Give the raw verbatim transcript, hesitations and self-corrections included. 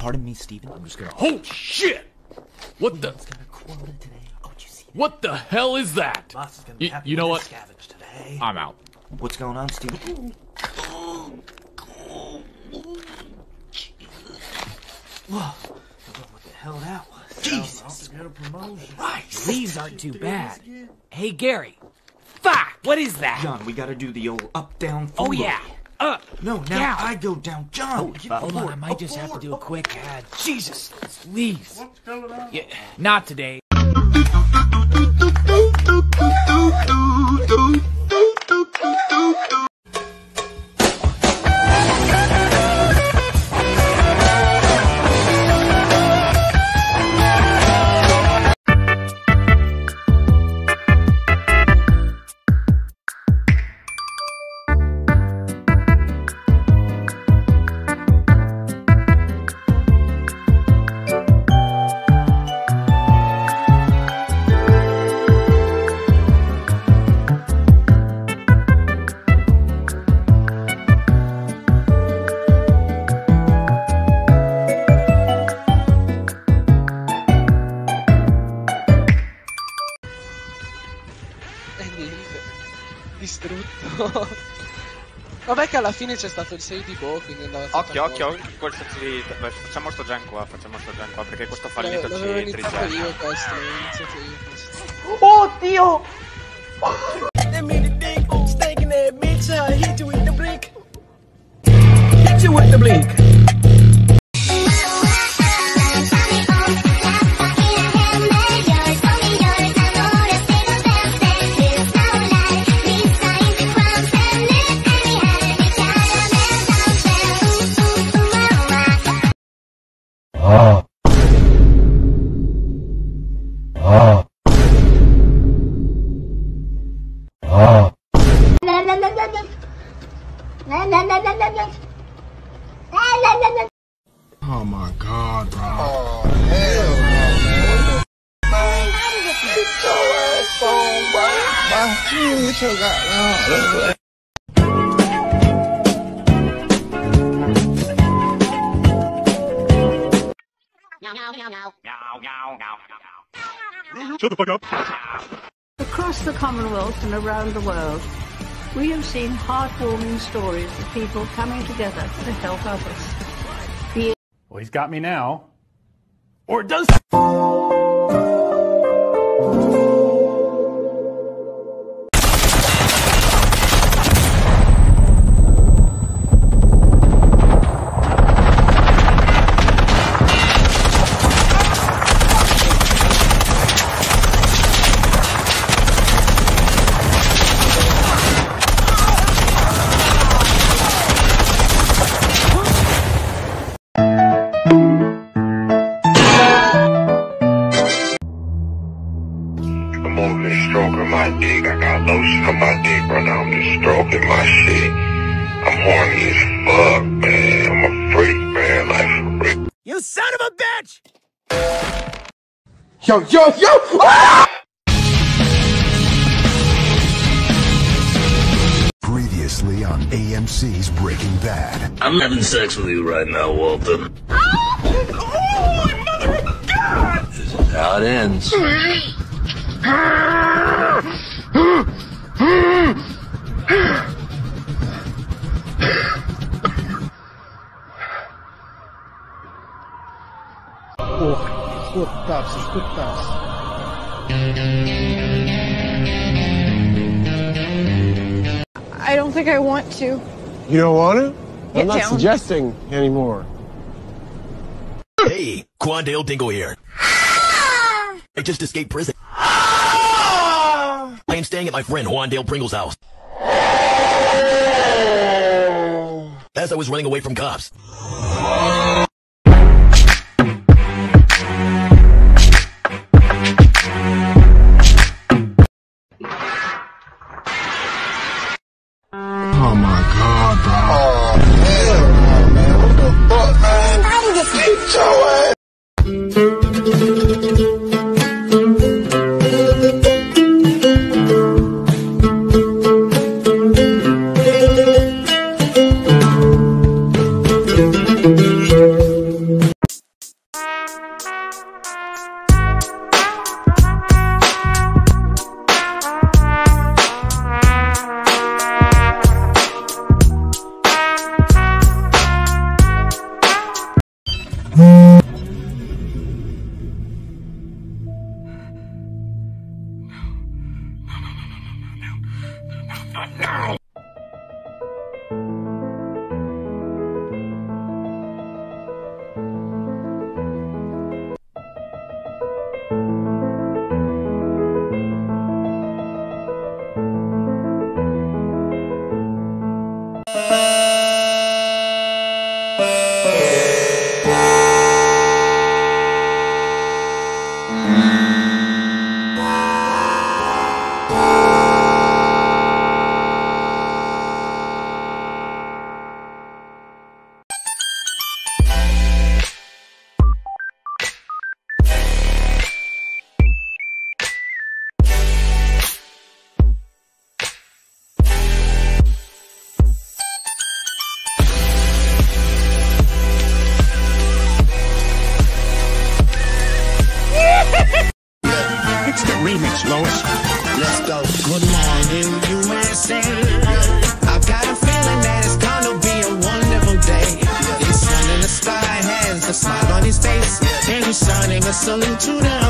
Pardon me, Steven. I'm just gonna. Oh shit! What the? What the hell is that? Y you know what? I'm out. What's going on, Steven? Whoa! What the hell that was? Jesus! Christ! These aren't too bad. Hey, Gary. Fuck! What is that? John, we gotta do the old up-down. Oh yeah. Up. No, now down. I go down. John, Oh, hold on, I might just have to do a quick ad. Jesus, please. What's going on? Yeah, not today. Distrutto. Vabbè che alla fine c'è stato il sei di Bo, quindi andava Occhio, occhio, in quel senso di... Beh, facciamo sto gen qua, facciamo sto gen qua, perché questo fallito ci l'avevo iniziato trigger. io questo, l'avevo iniziato io questo. Oddio! That mean the dick, stinking that bitch, I hit you with the blink. Hit you with the blink. Oh. Oh. Oh. Oh my God, bro. Oh, hell no, man. Man, get your ass on, bro. Man, get your goddamn. Shut the fuck up. Across the Commonwealth and around the world, we have seen heartwarming stories of people coming together to help others. Be Well, he's got me now. Or does... I'm over there stroking my dick. I got lotion on my dick, bro. Now I'm just stroking my shit. I'm horny as fuck, man. I'm a freak, man. Like, for real. You son of a bitch! Yo, yo, yo! Ah! Previously on A M C's Breaking Bad. I'm having sex with you right now, Walter. Oh, mother of God! This is how it ends. Oh, schtuffs, schtuffs. I don't think I want to. You don't want to? Get I'm not down. suggesting anymore. Hey, Quandale Dingo here. I just escaped prison. I am staying at my friend Juandale Pringle's house. As I was running away from cops. Oh my God, bro. Oh, hell no, man. What the fuck, man? How did you get your ass? Thank you. It's the remix, Lois. Let's go. Good morning, U S A. I got a feeling that it's gonna be a wonderful day. The sun in the sky has a smile on his face, and he's sounding a salute to the